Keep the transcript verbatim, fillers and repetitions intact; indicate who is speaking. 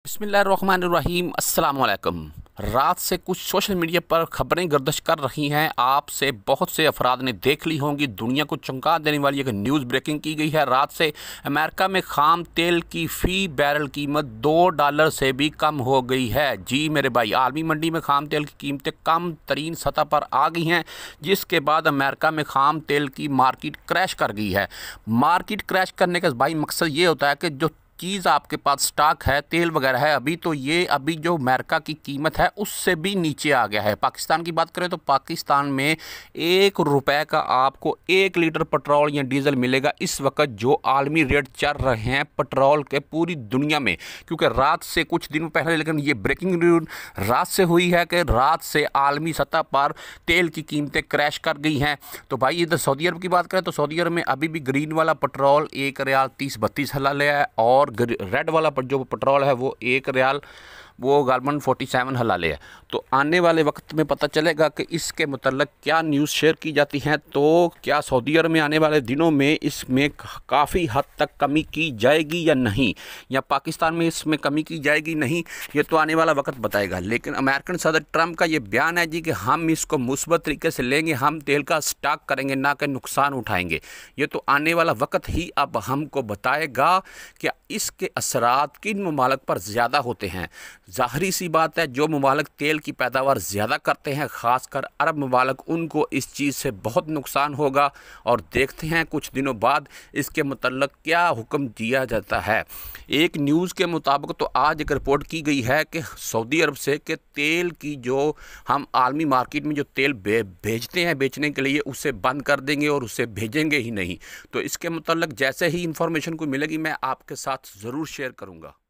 Speaker 1: बिस्मिल्लाहिर्रहमानिर्रहीम अस्सलाम वालेकुम। रात से कुछ सोशल मीडिया पर खबरें गर्दिश कर रही हैं। आपसे बहुत से अफराद ने देख ली होंगी। दुनिया को चौंका देने वाली एक न्यूज़ ब्रेकिंग की गई है। रात से अमेरिका में खाम तेल की फ़ी बैरल कीमत दो डॉलर से भी कम हो गई है। जी मेरे भाई, आलमी मंडी में खाम तेल की कीमतें कम तरीन सतह पर आ गई हैं, जिसके बाद अमेरिका में खाम तेल की मार्केट क्रैश कर गई है। मार्केट क्रैश करने का भाई मकसद ये होता है कि जो चीज़ आपके पास स्टॉक है, तेल वगैरह है, अभी तो ये अभी जो अमेरिका की कीमत है उससे भी नीचे आ गया है। पाकिस्तान की बात करें तो पाकिस्तान में एक रुपए का आपको एक लीटर पेट्रोल या डीजल मिलेगा इस वक्त, जो आलमी रेट चल रहे हैं पेट्रोल के पूरी दुनिया में। क्योंकि रात से कुछ दिन पहले, लेकिन ये ब्रेकिंग न्यूज रात से हुई है कि रात से आलमी सतह पर तेल की कीमतें क्रैश कर गई हैं। तो भाई इधर सऊदी अरब की बात करें तो सऊदी अरब में अभी भी ग्रीन वाला पेट्रोल एक रियाल तीस बत्तीस हला लिया है, और रेड वाला जो पेट्रोल है वो एक रियाल वो गालमन फोर्टी सेवन हलाले है। तो आने वाले वक्त में पता चलेगा कि इसके मतलब क्या न्यूज़ शेयर की जाती हैं। तो क्या सऊदी अरब में आने वाले दिनों में इसमें काफ़ी हद तक कमी की जाएगी या नहीं, या पाकिस्तान में इसमें कमी की जाएगी नहीं, ये तो आने वाला वक्त बताएगा। लेकिन अमेरिकन सदर ट्रंप का ये बयान है जी कि हम इसको मुस्बत तरीके से लेंगे, हम तेल का स्टॉक करेंगे, ना कि नुकसान उठाएंगे। ये तो आने वाला वक्त ही अब हमको बताएगा कि इसके असरात किन ममालिक पर ज़्यादा होते हैं। ज़ाहरी सी बात है, जो ममालिक तेल की पैदावार ज़्यादा करते हैं, ख़ासकर अरब ममालिक, उनको इस चीज़ से बहुत नुकसान होगा। और देखते हैं कुछ दिनों बाद इसके मतलब क्या हुक्म दिया जाता है। एक न्यूज़ के मुताबिक तो आज एक रिपोर्ट की गई है कि सऊदी अरब से कि तेल की जो हम आलमी मार्केट में जो तेल भेजते हैं बेचने के लिए, उसे बंद कर देंगे और उसे भेजेंगे ही नहीं। तो इसके मतलब जैसे ही इंफॉर्मेशन को मिलेगी मैं आपके साथ ज़रूर शेयर करूँगा।